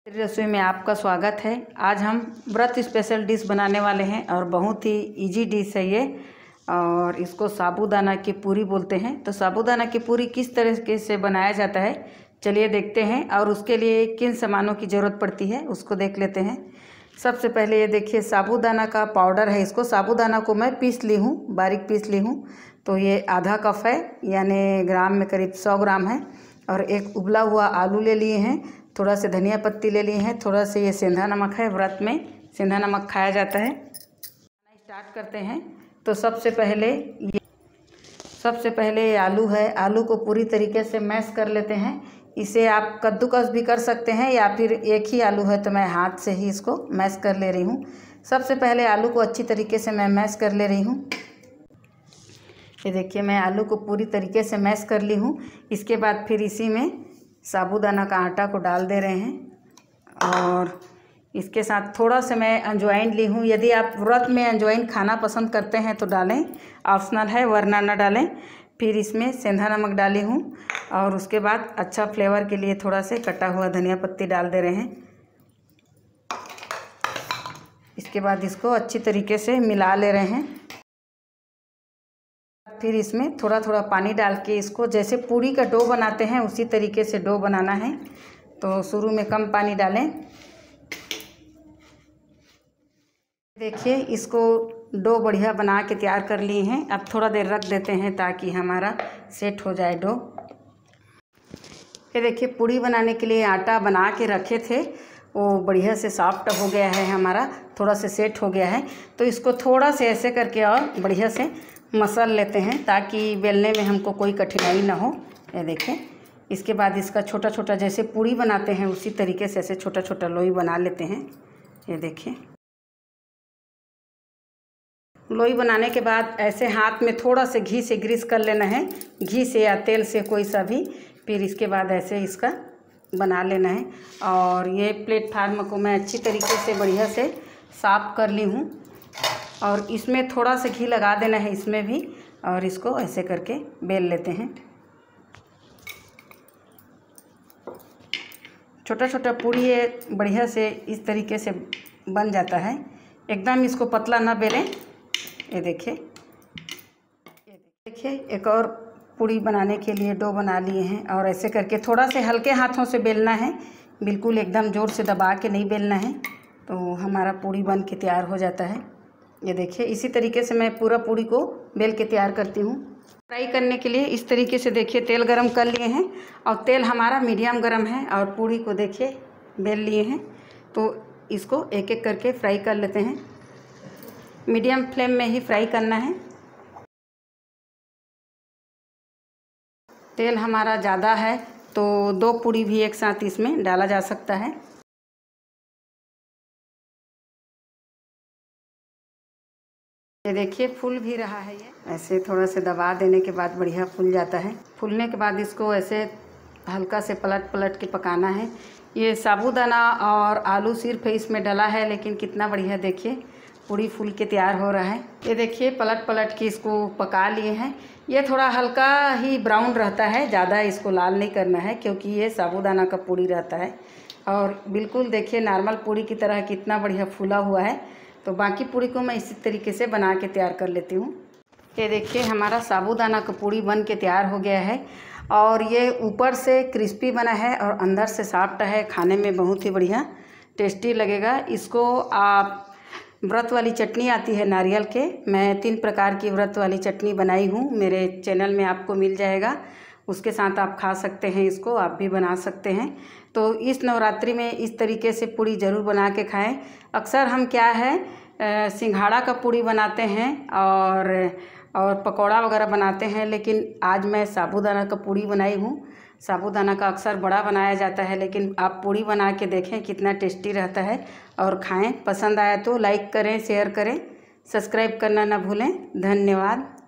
रसोई में आपका स्वागत है। आज हम व्रत स्पेशल डिश बनाने वाले हैं और बहुत ही इजी डिश है ये। और इसको साबूदाना की पूरी बोलते हैं। तो साबूदाना की पूरी किस तरीके से बनाया जाता है चलिए देखते हैं। और उसके लिए किन सामानों की ज़रूरत पड़ती है उसको देख लेते हैं। सबसे पहले ये देखिए साबूदाना का पाउडर है। इसको साबूदाना को मैं पीस ली हूँ, बारीक पीस ली हूँ। तो ये आधा कप है, यानी ग्राम में करीब 100 ग्राम है। और एक उबला हुआ आलू ले लिए हैं, थोड़ा से धनिया पत्ती ले लिए हैं, थोड़ा से ये सेंधा नमक है। व्रत में सेंधा नमक खाया जाता है। स्टार्ट करते हैं। तो सबसे पहले ये आलू है। आलू को पूरी तरीके से मैश कर लेते हैं। इसे आप कद्दूकस भी कर सकते हैं या फिर एक ही आलू है तो मैं हाथ से ही इसको मैश कर ले रही हूँ। सबसे पहले आलू को अच्छी तरीके से मैं मैश कर ले रही हूँ। ये देखिए मैं आलू को पूरी तरीके से मैश कर ली हूँ। इसके बाद फिर इसी में साबूदाना का आटा को डाल दे रहे हैं और इसके साथ थोड़ा सा मैं अजवाइन ली हूँ। यदि आप व्रत में अजवाइन खाना पसंद करते हैं तो डालें, ऑप्शनल है, वरना न डालें। फिर इसमें सेंधा नमक डाली हूँ और उसके बाद अच्छा फ्लेवर के लिए थोड़ा से कटा हुआ धनिया पत्ती डाल दे रहे हैं। इसके बाद इसको अच्छी तरीके से मिला ले रहे हैं। फिर इसमें थोड़ा थोड़ा पानी डाल के इसको जैसे पूरी का डो बनाते हैं उसी तरीके से डो बनाना है। तो शुरू में कम पानी डालें। देखिए इसको डो बढ़िया बना के तैयार कर लिए हैं। अब थोड़ा देर रख देते हैं ताकि हमारा सेट हो जाए डो। ये देखिए पूरी बनाने के लिए आटा बना के रखे थे, वो बढ़िया से सॉफ्ट हो गया है हमारा, थोड़ा से सेट हो गया है। तो इसको थोड़ा से ऐसे करके और बढ़िया से मसल लेते हैं ताकि बेलने में हमको कोई कठिनाई ना हो। ये देखें। इसके बाद इसका छोटा छोटा जैसे पूरी बनाते हैं उसी तरीके से ऐसे छोटा छोटा लोई बना लेते हैं। ये देखिए लोई बनाने के बाद ऐसे हाथ में थोड़ा से घी से ग्रीस कर लेना है, घी से या तेल से कोई सा भी। फिर इसके बाद ऐसे इसका बना लेना है। और ये प्लेटफार्म को मैं अच्छी तरीके से बढ़िया से साफ कर ली हूँ और इसमें थोड़ा सा घी लगा देना है इसमें भी। और इसको ऐसे करके बेल लेते हैं। छोटा छोटा पूरी ये बढ़िया से इस तरीके से बन जाता है। एकदम इसको पतला ना बेलें। ये देखिए एक और पूरी बनाने के लिए डो बना लिए हैं और ऐसे करके थोड़ा से हल्के हाथों से बेलना है, बिल्कुल एकदम ज़ोर से दबा के नहीं बेलना है। तो हमारा पूरी बन के तैयार हो जाता है। ये देखिए इसी तरीके से मैं पूरा पूरी को बेल के तैयार करती हूँ। फ्राई करने के लिए इस तरीके से देखिए तेल गरम कर लिए हैं और तेल हमारा मीडियम गरम है और पूरी को देखिए बेल लिए हैं। तो इसको एक एक करके फ्राई कर लेते हैं। मीडियम फ्लेम में ही फ्राई करना है। तेल हमारा ज़्यादा है तो 2 पूरी भी एक साथ इसमें डाला जा सकता है। ये देखिए फूल भी रहा है। ये ऐसे थोड़ा से दबा देने के बाद बढ़िया फूल जाता है। फूलने के बाद इसको ऐसे हल्का से पलट पलट के पकाना है। ये साबूदाना और आलू सिर्फ इसमें डला है, लेकिन कितना बढ़िया देखिए पूरी फूल के तैयार हो रहा है। ये देखिए पलट पलट के इसको पका लिए हैं। ये थोड़ा हल्का ही ब्राउन रहता है, ज़्यादा इसको लाल नहीं करना है क्योंकि ये साबूदाना का पूरी रहता है। और बिल्कुल देखिए नॉर्मल पूरी की तरह कितना बढ़िया फूला हुआ है। तो बाकी पूरी को मैं इसी तरीके से बना के तैयार कर लेती हूँ। ये देखिए हमारा साबूदाना का पूरी बन के तैयार हो गया है और ये ऊपर से क्रिस्पी बना है और अंदर से सॉफ्ट है। खाने में बहुत ही बढ़िया टेस्टी लगेगा। इसको आप व्रत वाली चटनी आती है नारियल के, मैं 3 प्रकार की व्रत वाली चटनी बनाई हूँ, मेरे चैनल में आपको मिल जाएगा। उसके साथ आप खा सकते हैं, इसको आप भी बना सकते हैं। तो इस नवरात्रि में इस तरीके से पूरी ज़रूर बना के खाएं। अक्सर हम क्या है सिंघाड़ा का पूरी बनाते हैं और पकौड़ा वगैरह बनाते हैं, लेकिन आज मैं साबूदाना का पूरी बनाई हूँ। साबूदाना का अक्सर बड़ा बनाया जाता है, लेकिन आप पूरी बना के देखें कितना टेस्टी रहता है और खाएं। पसंद आया तो लाइक करें, शेयर करें, सब्सक्राइब करना ना भूलें। धन्यवाद।